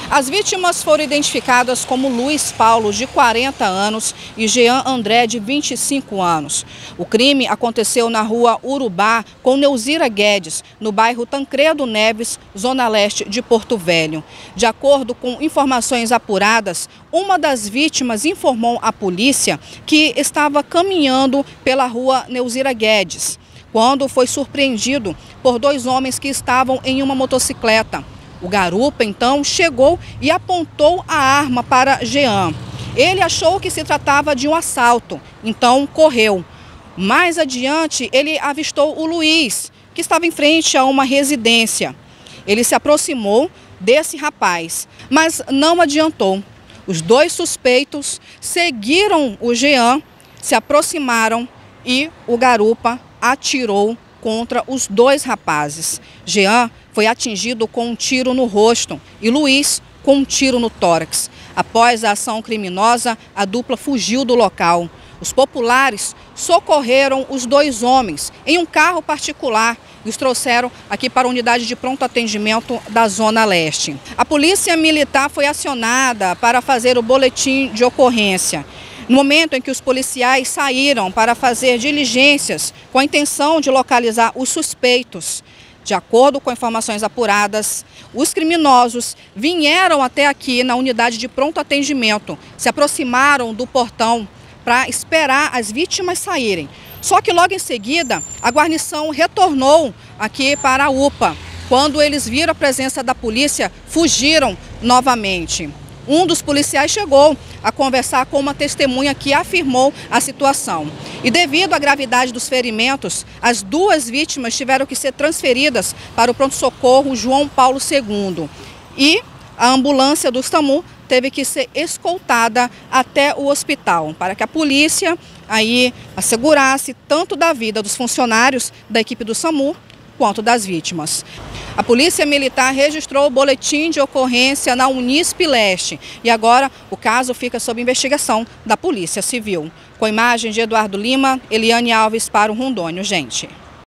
As vítimas foram identificadas como Luiz Paulo, de 40 anos, e Jean André, de 25 anos. O crime aconteceu na rua Urubá, com Neuzira Guedes, no bairro Tancredo Neves, zona leste de Porto Velho. De acordo com informações apuradas, uma das vítimas informou à polícia que estava caminhando pela rua Neuzira Guedes, quando foi surpreendido por dois homens que estavam em uma motocicleta. O garupa, então, chegou e apontou a arma para Jean. Ele achou que se tratava de um assalto, então correu. Mais adiante, ele avistou o Luiz, que estava em frente a uma residência. Ele se aproximou desse rapaz, mas não adiantou. Os dois suspeitos seguiram o Jean, se aproximaram e o garupa atirou contra os dois rapazes. Jean foi atingido com um tiro no rosto e Luiz com um tiro no tórax. Após a ação criminosa, a dupla fugiu do local. Os populares socorreram os dois homens em um carro particular e os trouxeram aqui para a unidade de pronto atendimento da Zona Leste. A polícia militar foi acionada para fazer o boletim de ocorrência. No momento em que os policiais saíram para fazer diligências com a intenção de localizar os suspeitos, de acordo com informações apuradas, os criminosos vieram até aqui na unidade de pronto atendimento, se aproximaram do portão para esperar as vítimas saírem. Só que logo em seguida, a guarnição retornou aqui para a UPA. Quando eles viram a presença da polícia, fugiram novamente. Um dos policiais chegou a conversar com uma testemunha que afirmou a situação. E devido à gravidade dos ferimentos, as duas vítimas tiveram que ser transferidas para o pronto-socorro João Paulo II. E a ambulância do SAMU teve que ser escoltada até o hospital, para que a polícia aí assegurasse tanto da vida dos funcionários da equipe do SAMU quanto das vítimas. A Polícia Militar registrou o boletim de ocorrência na Unisp Leste e agora o caso fica sob investigação da Polícia Civil. Com imagens de Eduardo Lima, Eliane Alves para o Rondônio, gente.